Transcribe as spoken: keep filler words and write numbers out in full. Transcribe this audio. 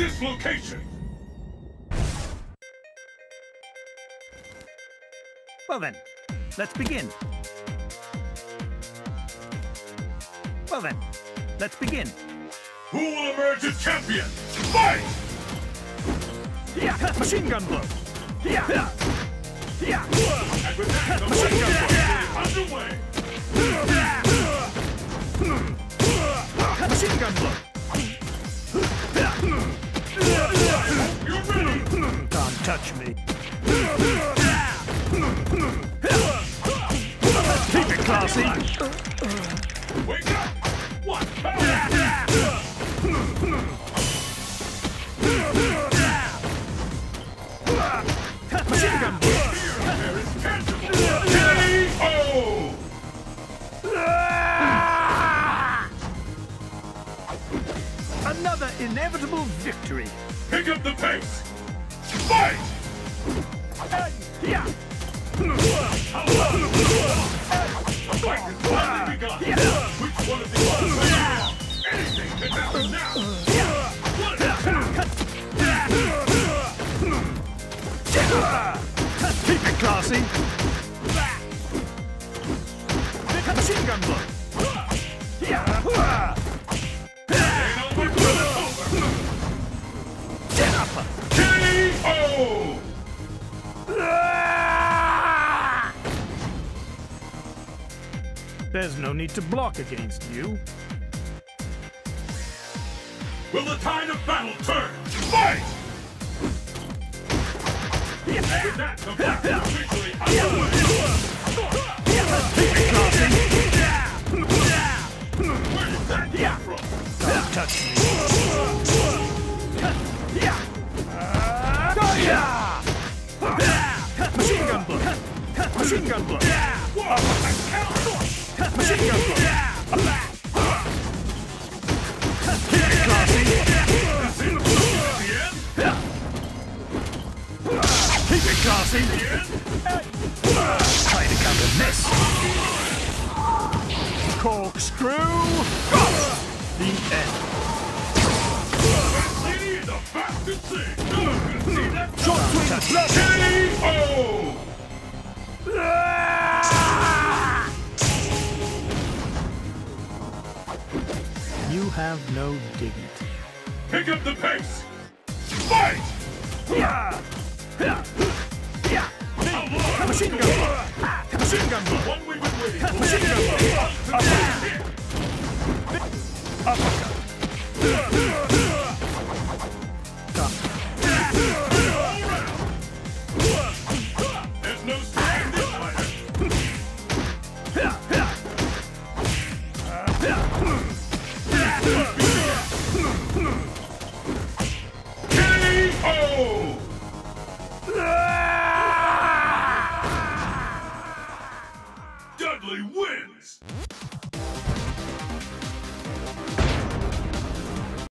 this location! Well then, let's begin. Well then, let's begin. Who will emerge as champion? Fight! Yeah, machine gun blow. Yeah, yeah, yeah. And with that, the machine gun blow is underway. Machine gun blow. You're ready. Can't touch me. Keep it classy. Wake up! What? Machine gun blow. There is tangible. K O! Another inevitable victory. Pick up the pace. Fight! Yeah. The fight has finally begun. Which one of these will win? Anything can happen now. What an attack! Keep it classy. Machine gun blow. Yeah. Ain't over till it's over. Get up. K O! There's no need to block against you. Will the tide of battle turn? Fight! And with that, the fight is officially underway. Keep it classy. Where did that come from? Don't touch me. Yeah. Machine gun blow. Machine gun blow. Whoa! That counter! Machine gun blow. Keep it classy. Is it the end? Keep it classy. The end? Try to counter this. Corkscrew. The end. That lady is a bastard thing! No one can see that! Short swing. K O! You have no dignity. Pick up the pace! Fight! Yeah. Yeah. Yeah. How long? Machine gun blow. Machine gun blow. One we've been waiting for. Machine gun blow. Uppercut. There's no stopping this fighter. K O! Dudley wins!